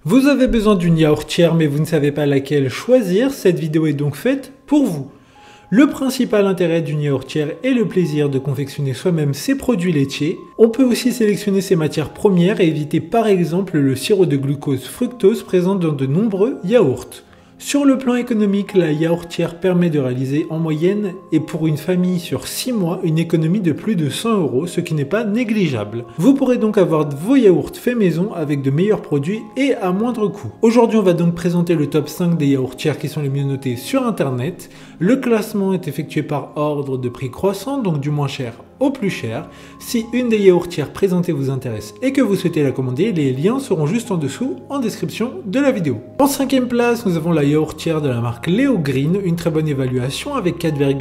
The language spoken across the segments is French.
Vous avez besoin d'une yaourtière mais vous ne savez pas laquelle choisir, cette vidéo est donc faite pour vous. Le principal intérêt d'une yaourtière est le plaisir de confectionner soi-même ses produits laitiers. On peut aussi sélectionner ses matières premières et éviter par exemple le sirop de glucose fructose présent dans de nombreux yaourts. Sur le plan économique, la yaourtière permet de réaliser en moyenne et pour une famille sur 6 mois une économie de plus de 100 €, ce qui n'est pas négligeable. Vous pourrez donc avoir vos yaourts faits maison avec de meilleurs produits et à moindre coût. Aujourd'hui, on va donc présenter le top 5 des yaourtières qui sont les mieux notées sur internet. Le classement est effectué par ordre de prix croissant, donc du moins cher au plus cher. Si une des yaourtières présentées vous intéresse et que vous souhaitez la commander, les liens seront juste en dessous en description de la vidéo. En 5e place, nous avons la yaourtière de la marque Leo Green, une très bonne évaluation avec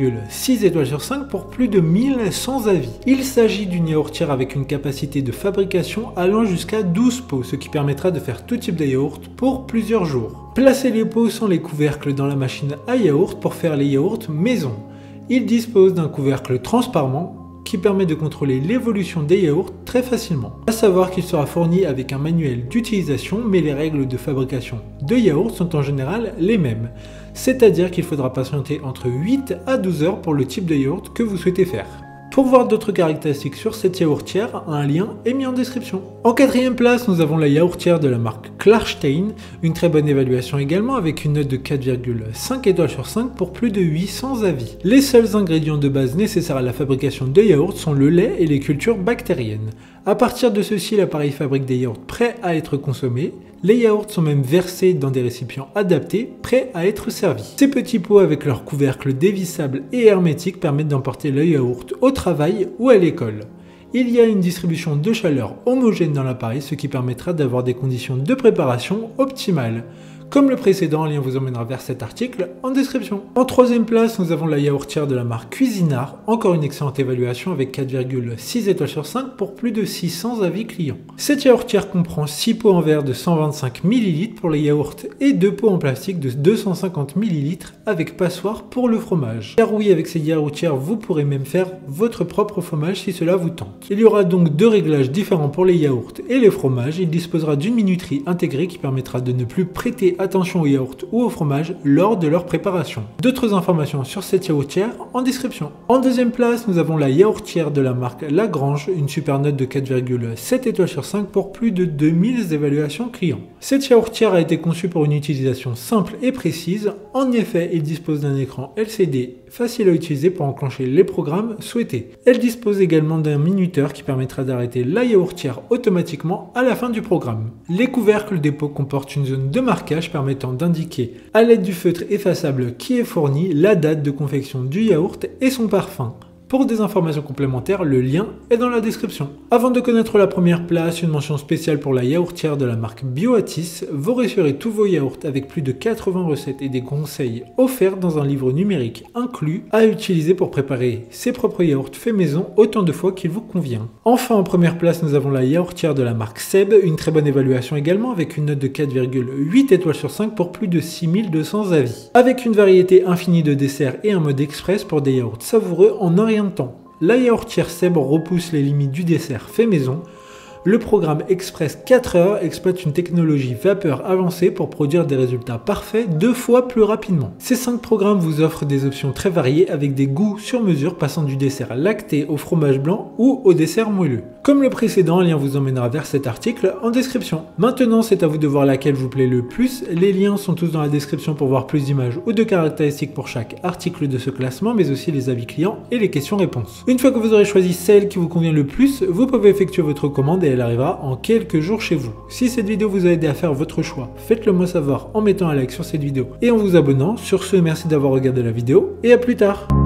4,6 étoiles sur 5 pour plus de 1100 avis. Il s'agit d'une yaourtière avec une capacité de fabrication allant jusqu'à 12 pots, ce qui permettra de faire tout type de yaourt pour plusieurs jours. Placez les pots sans les couvercles dans la machine à yaourt pour faire les yaourts maison. Il dispose d'un couvercle transparent qui permet de contrôler l'évolution des yaourts très facilement. À savoir qu'il sera fourni avec un manuel d'utilisation, mais les règles de fabrication de yaourts sont en général les mêmes. C'est-à-dire qu'il faudra patienter entre 8 à 12 heures pour le type de yaourt que vous souhaitez faire. Pour voir d'autres caractéristiques sur cette yaourtière, un lien est mis en description. En 4e place, nous avons la yaourtière de la marque Klarstein, une très bonne évaluation également avec une note de 4,5 étoiles sur 5 pour plus de 800 avis. Les seuls ingrédients de base nécessaires à la fabrication de yaourts sont le lait et les cultures bactériennes. À partir de ceci, l'appareil fabrique des yaourts prêts à être consommés. Les yaourts sont même versés dans des récipients adaptés, prêts à être servis. Ces petits pots avec leur couvercle dévissable et hermétique permettent d'emporter le yaourt au travail ou à l'école. Il y a une distribution de chaleur homogène dans l'appareil, ce qui permettra d'avoir des conditions de préparation optimales. Comme le précédent, un lien vous emmènera vers cet article en description. En 3e place, nous avons la yaourtière de la marque Cuisinart, encore une excellente évaluation avec 4,6 étoiles sur 5 pour plus de 600 avis clients. Cette yaourtière comprend 6 pots en verre de 125 ml pour les yaourts et 2 pots en plastique de 250 ml avec passoire pour le fromage. Car oui, avec ces yaourtières, vous pourrez même faire votre propre fromage si cela vous tente. Il y aura donc 2 réglages différents pour les yaourts et les fromages. Il disposera d'une minuterie intégrée qui permettra de ne plus prêter attention aux yaourts ou au fromage lors de leur préparation. D'autres informations sur cette yaourtière en description. En 2e place, nous avons la yaourtière de la marque Lagrange, une super note de 4,7 étoiles sur 5 pour plus de 2000 évaluations clients. Cette yaourtière a été conçue pour une utilisation simple et précise. En effet, il dispose d'un écran LCD facile à utiliser pour enclencher les programmes souhaités. Elle dispose également d'un minuteur qui permettra d'arrêter la yaourtière automatiquement à la fin du programme. Les couvercles des pots comportent une zone de marquage permettant d'indiquer à l'aide du feutre effaçable qui est fourni la date de confection du yaourt et son parfum. Pour des informations complémentaires, le lien est dans la description. Avant de connaître la première place, une mention spéciale pour la yaourtière de la marque Bioatis. Vous réussirez tous vos yaourts avec plus de 80 recettes et des conseils offerts dans un livre numérique inclus à utiliser pour préparer ses propres yaourts faits maison autant de fois qu'il vous convient. Enfin, en première place, nous avons la yaourtière de la marque Seb, une très bonne évaluation également avec une note de 4,8 étoiles sur 5 pour plus de 6200 avis. Avec une variété infinie de desserts et un mode express pour des yaourts savoureux en un rien de temps. La yaourtière Seb repousse les limites du dessert fait maison. Le programme Express 4 heures exploite une technologie vapeur avancée pour produire des résultats parfaits 2 fois plus rapidement. Ces 5 programmes vous offrent des options très variées avec des goûts sur mesure passant du dessert lacté au fromage blanc ou au dessert moelleux. Comme le précédent, un lien vous emmènera vers cet article en description. Maintenant, c'est à vous de voir laquelle vous plaît le plus. Les liens sont tous dans la description pour voir plus d'images ou de caractéristiques pour chaque article de ce classement, mais aussi les avis clients et les questions-réponses. Une fois que vous aurez choisi celle qui vous convient le plus, vous pouvez effectuer votre commande et elle arrivera en quelques jours chez vous. Si cette vidéo vous a aidé à faire votre choix, faites-le moi savoir en mettant un like sur cette vidéo et en vous abonnant. Sur ce, merci d'avoir regardé la vidéo et à plus tard.